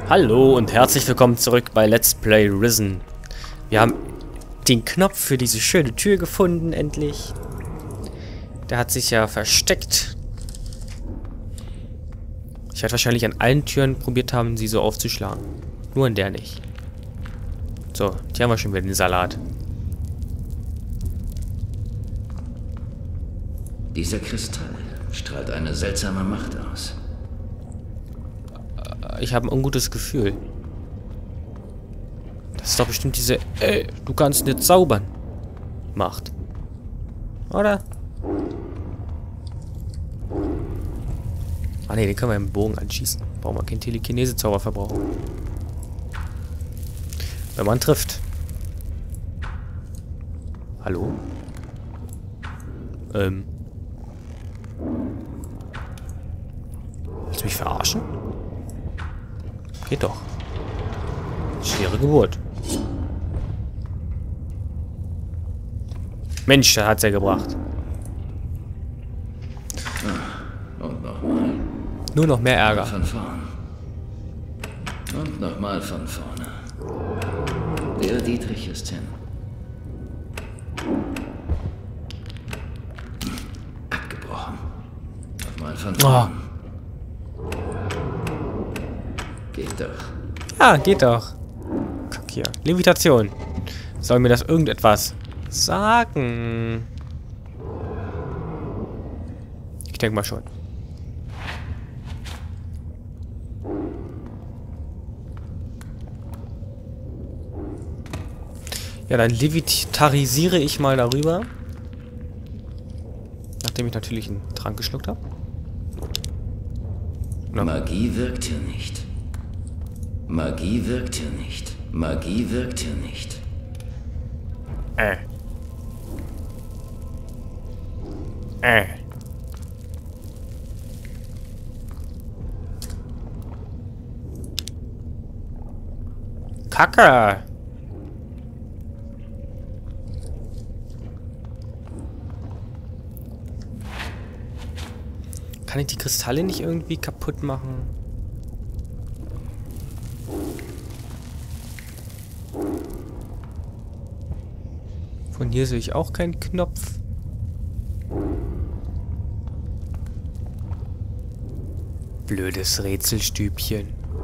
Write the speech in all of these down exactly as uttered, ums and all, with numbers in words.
Hallo und herzlich willkommen zurück bei Let's Play Risen. Wir haben den Knopf für diese schöne Tür gefunden, endlich. Der hat sich ja versteckt. Ich werde wahrscheinlich an allen Türen probiert haben, sie so aufzuschlagen. Nur an der nicht. So, hier haben wir schon wieder den Salat. Dieser Kristall strahlt eine seltsame Macht aus. Ich habe ein ungutes Gefühl. Das ist doch bestimmt diese, ey, du kannst nicht zaubern, Macht. Oder? Ah ne, den können wir im Bogen anschießen. Brauchen wir keinen Telekinese-Zauber verbrauchen. Wenn man trifft. Hallo? Ähm. Willst du mich verarschen? Geht doch. Schwere Geburt. Mensch, da hat's ja gebracht. Und nochmal. Nur noch mehr Ärger. Von vorn. Und nochmal von vorne. Der Dietrich ist hin. Abgebrochen. Nochmal von vorn. Oh. Geht doch. Ja, geht doch. Guck hier. Levitation. Soll mir das irgendetwas sagen? Ich denke mal schon. Ja, dann levitarisiere ich mal darüber. Nachdem ich natürlich einen Trank geschluckt habe. Magie wirkt hier nicht. Magie wirkt hier nicht. Magie wirkt hier nicht. Äh. Äh. Kacke. Kann ich die Kristalle nicht irgendwie kaputt machen? Von hier sehe ich auch keinen Knopf. Blödes Rätselstübchen.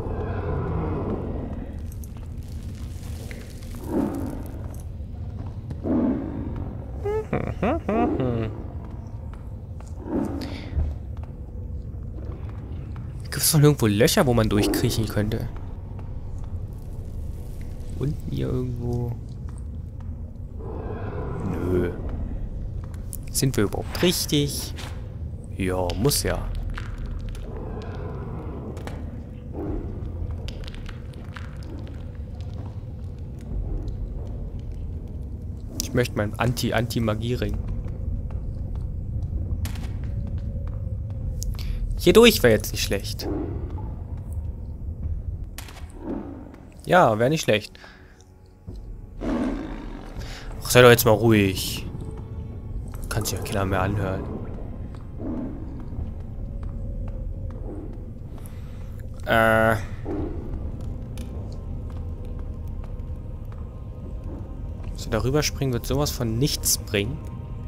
Gibt es noch irgendwo Löcher, wo man durchkriechen könnte? Unten hier irgendwo. Nö. Sind wir überhaupt richtig? Ja, muss ja. Ich möchte meinen Anti-Anti-Magie-Ring. Hier durch wäre jetzt nicht schlecht. Ja, wäre nicht schlecht. Ach, sei doch jetzt mal ruhig. Kann sich ja keiner mehr anhören. Äh. So, darüber springen wird sowas von nichts bringen.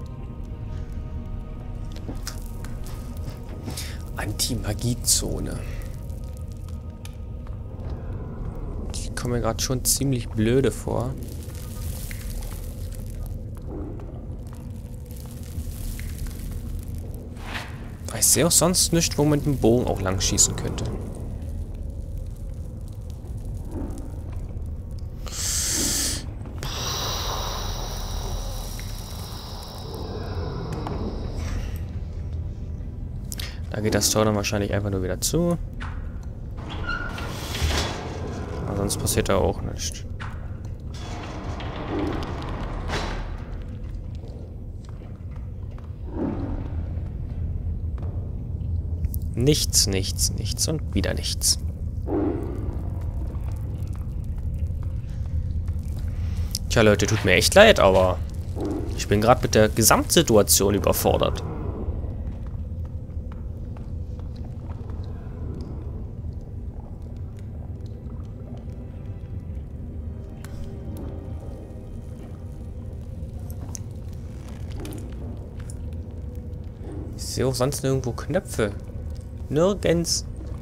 Anti-Magie-Zone. Ich komme mir gerade schon ziemlich blöde vor. Ich sehe auch sonst nicht, wo man mit dem Bogen auch lang schießen könnte. Da geht das Tor dann wahrscheinlich einfach nur wieder zu. Aber sonst passiert da auch nichts. Nichts, nichts, nichts und wieder nichts. Tja, Leute, tut mir echt leid, aber ich bin gerade mit der Gesamtsituation überfordert. Ich sehe auch sonst nirgendwo Knöpfe. Nirgends.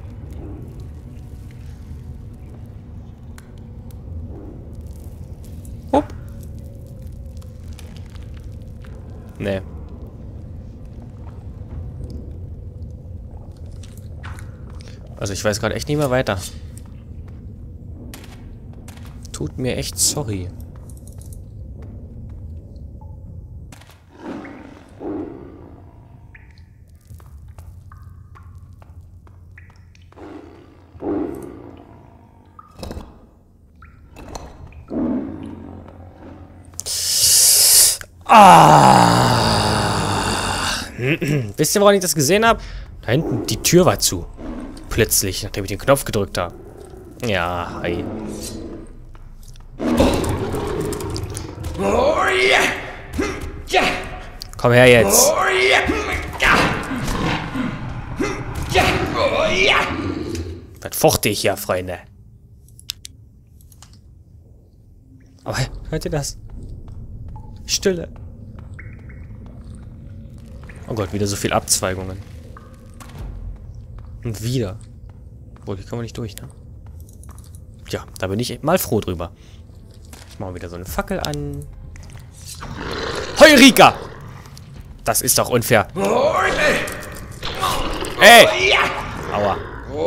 Hup. Nee. Also ich weiß gerade echt nicht mehr weiter. Tut mir echt sorry. Ah. Wisst ihr, woran ich das gesehen habe? Da hinten, die Tür war zu. Plötzlich, nachdem ich den Knopf gedrückt habe. Ja, hi. Komm her jetzt. Was fochte ich ja, Freunde? Aber hört ihr das? Stille. Oh Gott, wieder so viel Abzweigungen. Und wieder. Obwohl, hier kommen wir nicht durch, ne? Ja, da bin ich mal froh drüber. Ich mache wieder so eine Fackel an. Heurika! Das ist doch unfair. Ey! Aua.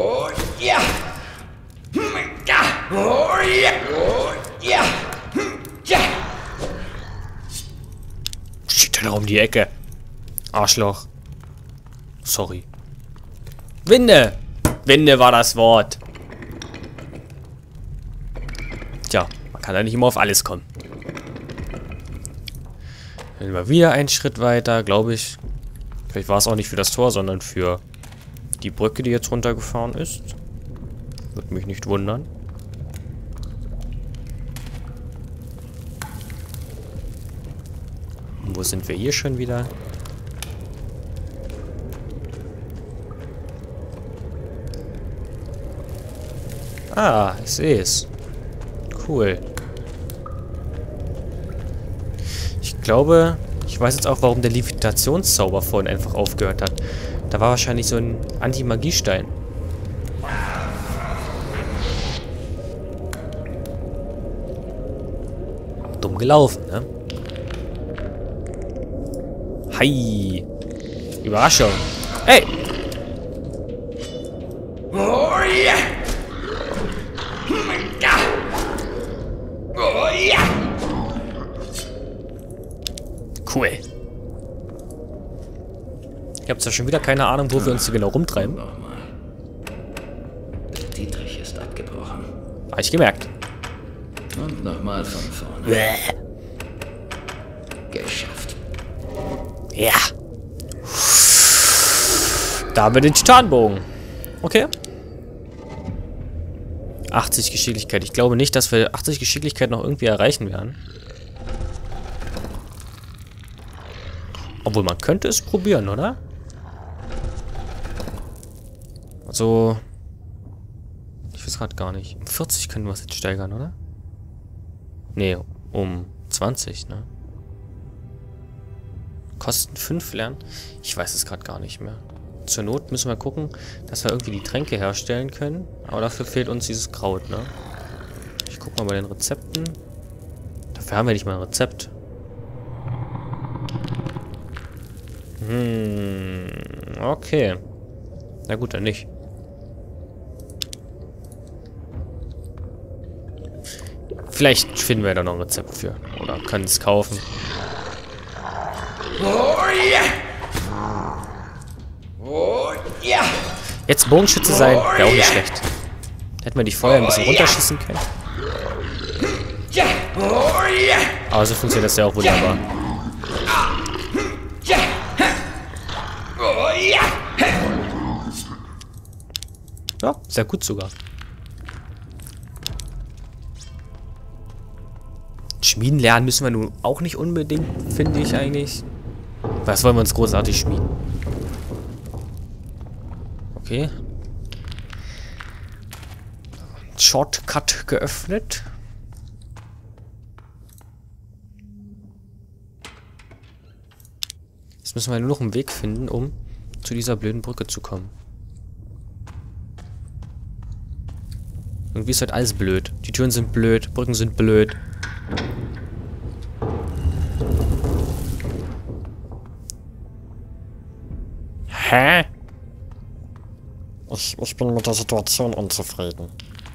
Steht da um die Ecke. Arschloch. Sorry. Winde! Winde war das Wort. Tja, man kann ja nicht immer auf alles kommen. Dann wir wieder einen Schritt weiter, glaube ich. Vielleicht war es auch nicht für das Tor, sondern für die Brücke, die jetzt runtergefahren ist. Würde mich nicht wundern. Und wo sind wir hier schon wieder? Ah, ich sehe es. Cool. Ich glaube, ich weiß jetzt auch, warum der Levitationszauber vorhin einfach aufgehört hat. Da war wahrscheinlich so ein Anti-Magiestein. Dumm gelaufen, ne? Hi. Überraschung. Hey! Cool. Ich habe zwar schon wieder keine Ahnung, wo wir uns hier genau rumtreiben. Nochmal. Dietrich ist abgebrochen. Habe ich gemerkt. Und nochmal von vorne. Bäh. Geschafft. Ja. Da haben wir den Titanbogen. Okay. achtzig Geschicklichkeit. Ich glaube nicht, dass wir achtzig Geschicklichkeit noch irgendwie erreichen werden. Obwohl, man könnte es probieren, oder? Also... Ich weiß gerade gar nicht. Um vierzig können wir es jetzt steigern, oder? Nee, um zwanzig, ne? Kosten fünf lernen? Ich weiß es gerade gar nicht mehr. Zur Not müssen wir gucken, dass wir irgendwie die Tränke herstellen können. Aber dafür fehlt uns dieses Kraut, ne? Ich guck mal bei den Rezepten. Dafür haben wir nicht mal ein Rezept. Hm, okay. Na gut, dann nicht. Vielleicht finden wir da noch ein Rezept für. Oder können es kaufen. Jetzt Bogenschütze sein, wäre auch nicht schlecht. Hätten wir dich vorher ein bisschen runterschießen können. Aber so funktioniert das ja auch wunderbar. Ja, sehr gut sogar. Schmieden lernen müssen wir nun auch nicht unbedingt, finde ich eigentlich. Was wollen wir uns großartig schmieden? Okay. Shortcut geöffnet. Jetzt müssen wir nur noch einen Weg finden, um zu dieser blöden Brücke zu kommen. Irgendwie ist halt alles blöd. Die Türen sind blöd, Brücken sind blöd. Hä? Ich, ich bin mit der Situation unzufrieden.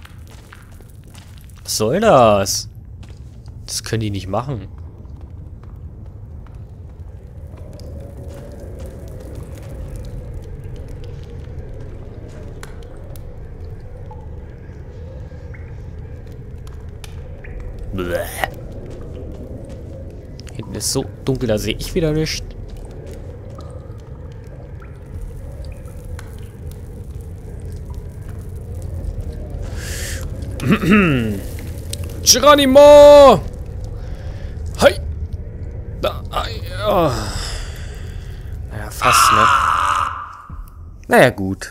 Was soll das? Das können die nicht machen. Bäh. Hinten ist so dunkel, da sehe ich wieder nichts. Geronimo! Hi! Da, oh. Naja, fast, ne? Naja, gut.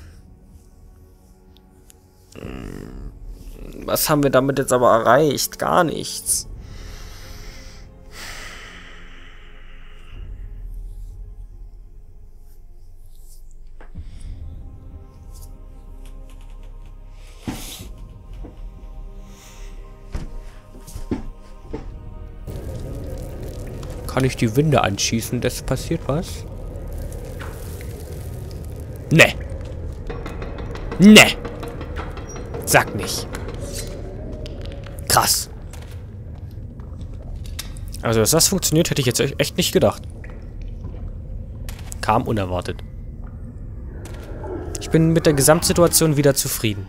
Was haben wir damit jetzt aber erreicht? Gar nichts. Kann ich die Winde anschießen, dass passiert was? Ne. Ne. Sag nicht. Krass. Also, dass das funktioniert, hätte ich jetzt echt nicht gedacht. Kam unerwartet. Ich bin mit der Gesamtsituation wieder zufrieden.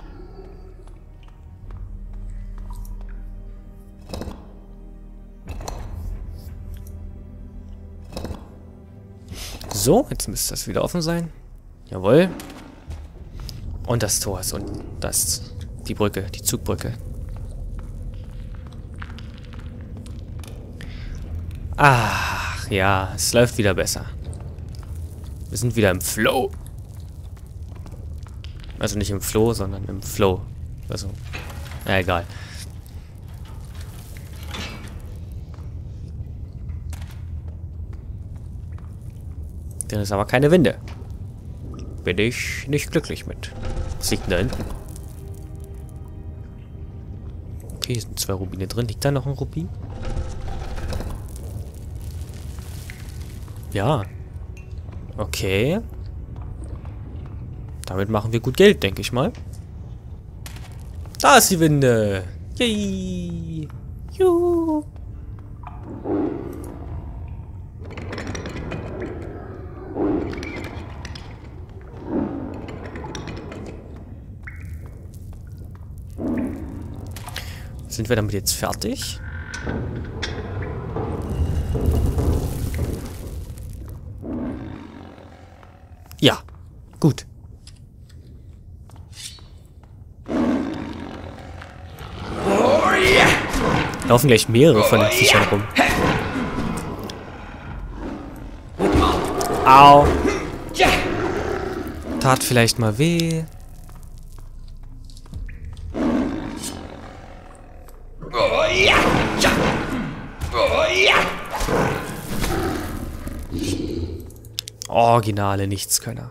So, jetzt müsste das wieder offen sein. Jawohl. Und das Tor ist unten. Das, die Brücke, die Zugbrücke. Ach, ja, es läuft wieder besser. Wir sind wieder im Flow. Also nicht im Flow, sondern im Flow. Also, ja, egal. Denn es ist aber keine Winde. Bin ich nicht glücklich mit. Was liegt denn da hinten? Okay, hier sind zwei Rubine drin. Liegt da noch ein Rubin? Ja. Okay. Damit machen wir gut Geld, denke ich mal. Da ist die Winde. Yay. Juhu. Sind wir damit jetzt fertig? Ja, gut. Laufen gleich mehrere von den Viechern rum. Au. Tat vielleicht mal weh. Originale Nichtskönner.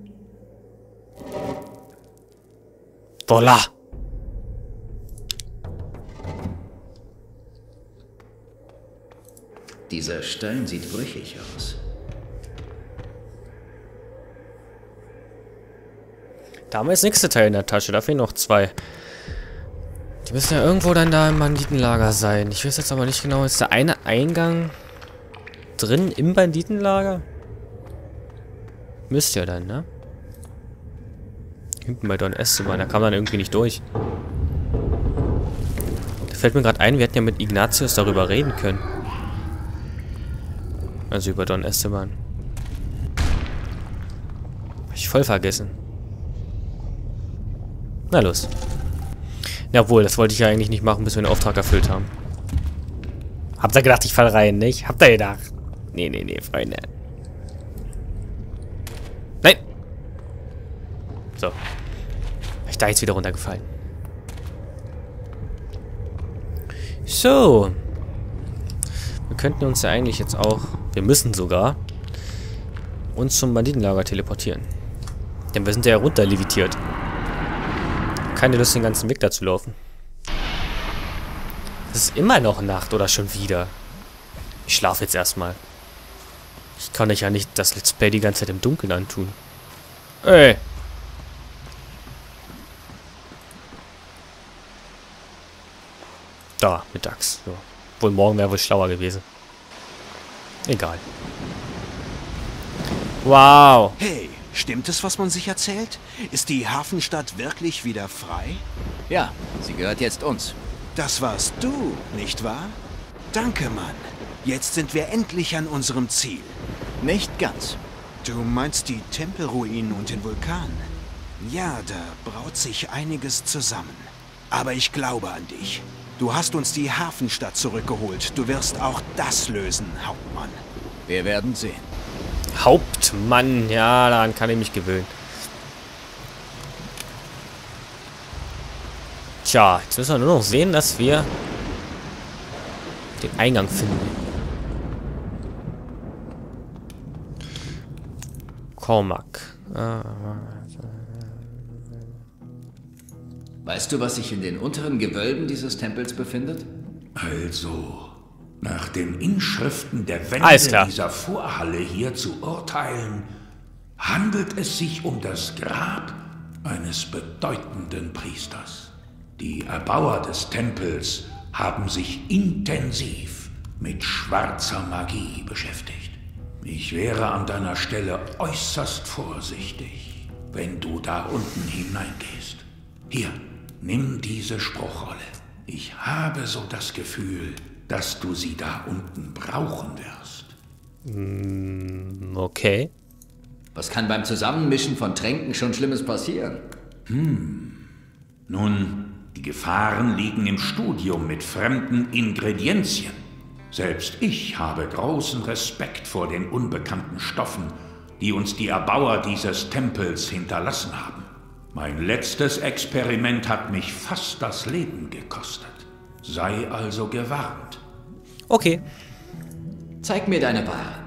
Voila. Dieser Stein sieht brüchig aus. Da haben wir das nächste Teil in der Tasche. Da fehlen noch zwei. Die müssen ja irgendwo dann da im Banditenlager sein. Ich weiß jetzt aber nicht genau. Ist der eine Eingang drin im Banditenlager? Müsste ja dann, ne? Hinten bei Don Esteban. Da kam dann irgendwie nicht durch. Da fällt mir gerade ein, wir hätten ja mit Ignatius darüber reden können. Also über Don Esteban. Hab ich voll vergessen. Na los. Jawohl, das wollte ich ja eigentlich nicht machen, bis wir den Auftrag erfüllt haben. Habt ihr gedacht, ich fall rein, nicht? Habt ihr gedacht? Nee, nee, nee, Freunde. Nein! So. Ich da jetzt wieder runtergefallen. So. Wir könnten uns ja eigentlich jetzt auch... Wir müssen sogar uns zum Banditenlager teleportieren. Denn wir sind ja runter levitiert. Keine Lust, den ganzen Weg da zu laufen. Es ist immer noch Nacht oder schon wieder. Ich schlafe jetzt erstmal. Ich kann euch ja nicht das Let's Play die ganze Zeit im Dunkeln antun. Ey! Da, mittags. So. Wohl morgen wäre wohl schlauer gewesen. Egal. Wow! Hey, stimmt es, was man sich erzählt? Ist die Hafenstadt wirklich wieder frei? Ja, sie gehört jetzt uns. Das warst du, nicht wahr? Danke, Mann. Jetzt sind wir endlich an unserem Ziel. Nicht ganz. Du meinst die Tempelruinen und den Vulkan? Ja, da braut sich einiges zusammen. Aber ich glaube an dich. Du hast uns die Hafenstadt zurückgeholt. Du wirst auch das lösen, Hauptmann. Wir werden sehen. Hauptmann, ja, daran kann ich mich gewöhnen. Tja, jetzt müssen wir nur noch sehen, dass wir den Eingang finden. Cormac. Ah. Weißt du, was sich in den unteren Gewölben dieses Tempels befindet? Also, nach den Inschriften der Alles Wände klar. dieser Vorhalle hier zu urteilen, handelt es sich um das Grab eines bedeutenden Priesters. Die Erbauer des Tempels haben sich intensiv mit schwarzer Magie beschäftigt. Ich wäre an deiner Stelle äußerst vorsichtig, wenn du da unten hineingehst. Hier, nimm diese Spruchrolle. Ich habe so das Gefühl, dass du sie da unten brauchen wirst. Mm, okay. Was kann beim Zusammenmischen von Tränken schon Schlimmes passieren? Hm. Nun, die Gefahren liegen im Studium mit fremden Ingredienzien. Selbst ich habe großen Respekt vor den unbekannten Stoffen, die uns die Erbauer dieses Tempels hinterlassen haben. Mein letztes Experiment hat mich fast das Leben gekostet. Sei also gewarnt. Okay. Zeig mir deine Ware.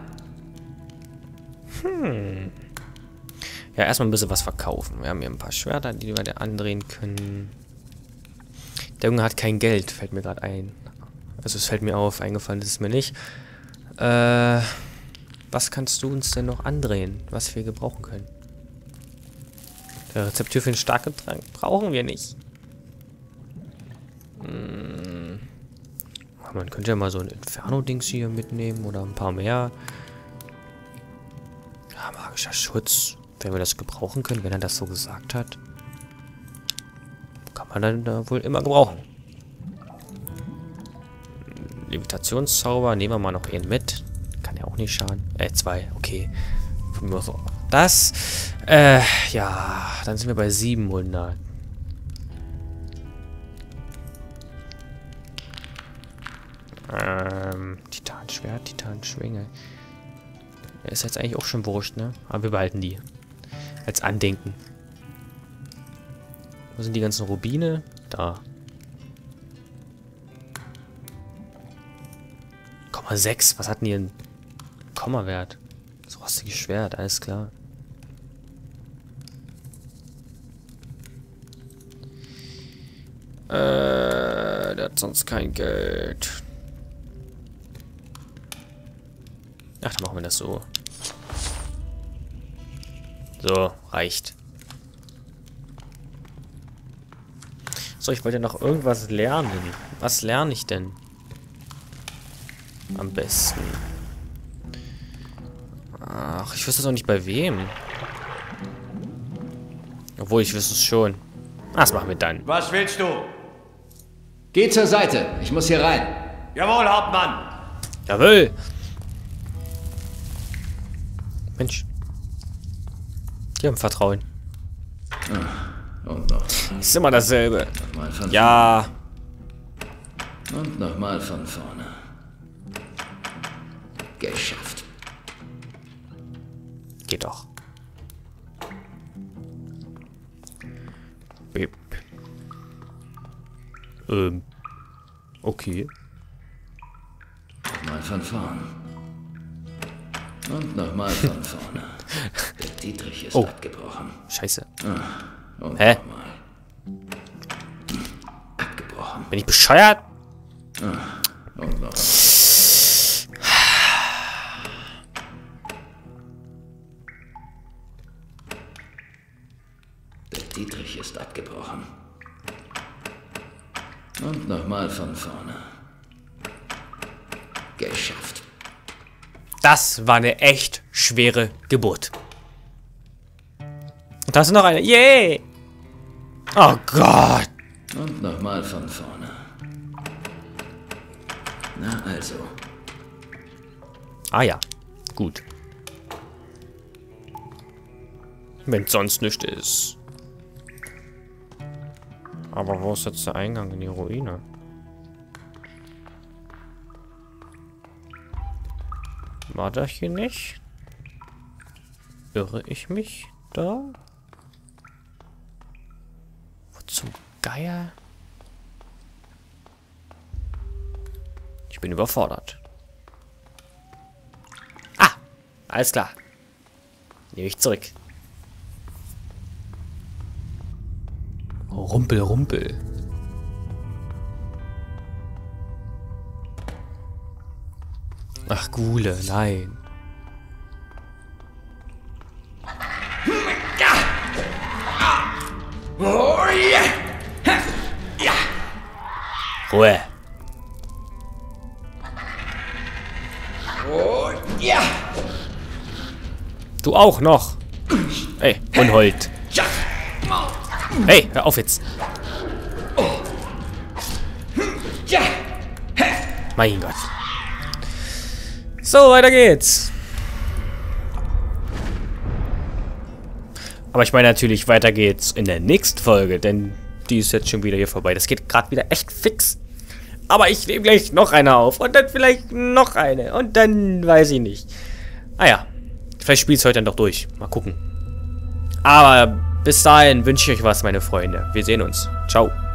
Hm. Ja, erstmal ein bisschen was verkaufen. Wir haben hier ein paar Schwerter, die wir da andrehen können. Der Junge hat kein Geld, fällt mir gerade ein. Also es fällt mir auf, eingefallen ist es mir nicht. Äh, was kannst du uns denn noch andrehen, was wir gebrauchen können? Der Rezeptur für den Starkgetränk brauchen wir nicht. Hm. Man könnte ja mal so ein Inferno-Dings hier mitnehmen oder ein paar mehr. Ja, magischer Schutz. Wenn wir das gebrauchen können, wenn er das so gesagt hat. Kann man dann da wohl immer gebrauchen. Levitationszauber, nehmen wir mal noch einen mit. Kann ja auch nicht schaden. Äh, zwei, okay. Von mir aus auch das. Äh, ja, dann sind wir bei siebenhundert. Ähm, Titanschwert, Titanschwinge. Ist jetzt eigentlich auch schon wurscht, ne? Aber wir behalten die. Als Andenken. Wo sind die ganzen Rubine? Da. Komma sechs. Was hatten die denn? Komma-Wert. Das rostige Schwert, alles klar. Äh, der hat sonst kein Geld. Ach, dann machen wir das so. So, reicht. So, ich wollte ja noch irgendwas lernen. Was lerne ich denn? Am besten. Ach, ich wüsste es auch nicht bei wem. Obwohl, ich wüsste es schon. Ah, das machen wir dann. Was willst du? Geh zur Seite, ich muss hier rein. Jawohl, Hauptmann. Jawohl. Mensch. Die haben Vertrauen. Und noch. Ist immer dasselbe. Mal von Ja. vorne. Und nochmal von vorne. Geschafft. Geht doch. Bip. Ähm. Okay. Mal von vorn. Und nochmal von vorne. Der Dietrich ist Oh. abgebrochen. Scheiße. Und Hä? nochmal. Abgebrochen. Bin ich bescheuert? Und noch. Der Dietrich ist abgebrochen. Und nochmal von vorne. Geschafft. Das war eine echt schwere Geburt. Und da ist noch eine. Yay! Oh Gott! Und nochmal von vorne. Na also. Ah ja, gut. Wenn sonst nichts ist. Aber wo ist jetzt der Eingang in die Ruine? War das hier nicht? Irre ich mich da? Wo zum Geier? Ich bin überfordert. Ah! Alles klar. Nehme ich zurück. Rumpel, Rumpel. Ach, Gule, nein. Ruhe. Du auch noch. Ey, Unhold. Hey, hör auf jetzt. Mein Gott. So, weiter geht's. Aber ich meine natürlich, weiter geht's in der nächsten Folge, denn die ist jetzt schon wieder hier vorbei. Das geht gerade wieder echt fix. Aber ich nehme gleich noch eine auf und dann vielleicht noch eine und dann weiß ich nicht. Ah ja, vielleicht spiele ich es heute dann doch durch. Mal gucken. Aber bis dahin wünsche ich euch was, meine Freunde. Wir sehen uns. Ciao.